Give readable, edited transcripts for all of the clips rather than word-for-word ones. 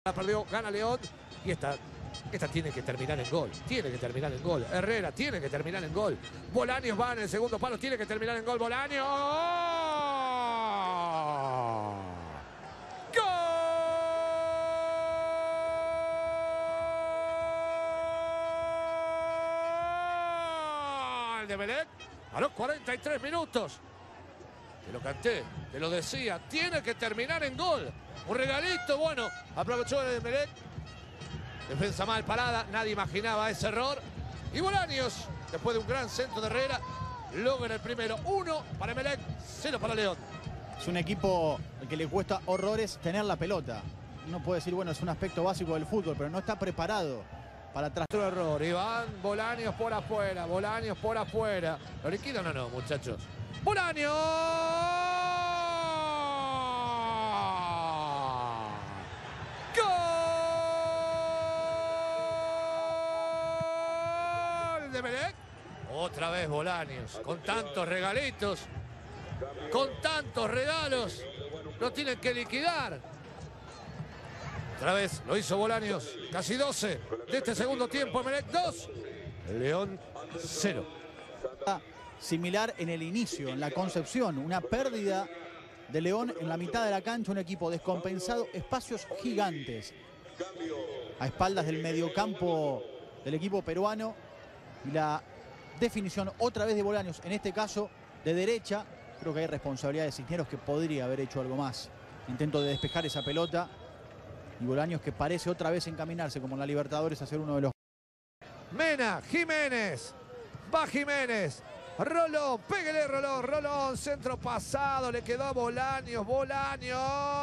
La perdió, gana León y esta tiene que terminar en gol. Tiene que terminar en gol. Herrera tiene que terminar en gol. Bolaños va en el segundo palo, tiene que terminar en gol. Bolaños. ¡Gol de Emelec! A los 43 minutos. Te lo canté, te lo decía. Tiene que terminar en gol. Un regalito, bueno, aprovechó el Emelec. Defensa mal parada, nadie imaginaba ese error. Y Bolaños, después de un gran centro de Herrera, logra el primero. 1 para Emelec, 0 para León. Es un equipo al que le cuesta horrores tener la pelota. Uno puede decir, bueno, es un aspecto básico del fútbol, pero no está preparado para atrás. Otro error, Iván Bolaños por afuera, Bolaños por afuera. ¿Lo liquidan o no, muchachos? ¡Bolaños! De Emelec. Otra vez Bolaños, con tantos regalitos, con tantos regalos, lo tienen que liquidar. Otra vez lo hizo Bolaños, casi 12 de este segundo tiempo. Emelec 2, León 0. Similar en el inicio, en la concepción, una pérdida de León en la mitad de la cancha, un equipo descompensado, espacios gigantes a espaldas del mediocampo del equipo peruano. Y la definición otra vez de Bolaños, en este caso de derecha. Creo que hay responsabilidad de Cisneros, que podría haber hecho algo más. Intento de despejar esa pelota. Y Bolaños, que parece otra vez encaminarse, como en la Libertadores, a ser uno de los... Mena, Jiménez, va Jiménez. Rolón, pégale Rolón, Rolón, centro pasado, le quedó a Bolaños, Bolaños.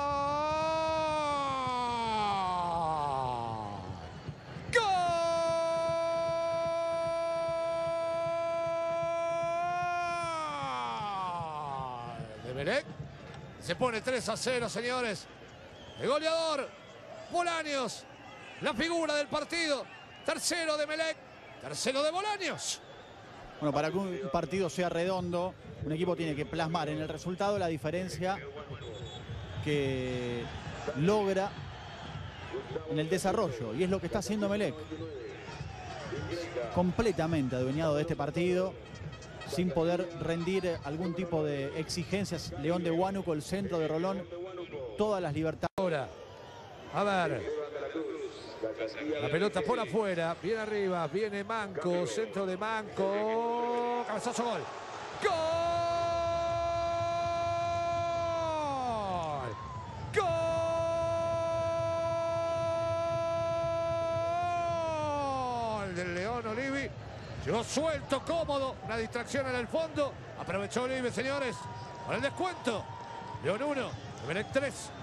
Emelec se pone 3-0, señores. El goleador, Bolaños, la figura del partido. Tercero de Emelec, tercero de Bolaños. Bueno, para que un partido sea redondo, un equipo tiene que plasmar en el resultado la diferencia que logra en el desarrollo. Y es lo que está haciendo Emelec. Completamente adueñado de este partido, sin poder rendir algún tipo de exigencias. León de Huánuco, el centro de Rolón, todas las libertades. Ahora, a ver, la pelota por afuera, bien arriba, viene Manco, centro de Manco, cabezazo, gol. ¡Gol! ¡Gol! Del León Olivi. Llegó suelto, cómodo, una distracción en el fondo. Aprovechó Olivi, señores, para el descuento. León 1, Emelec 3.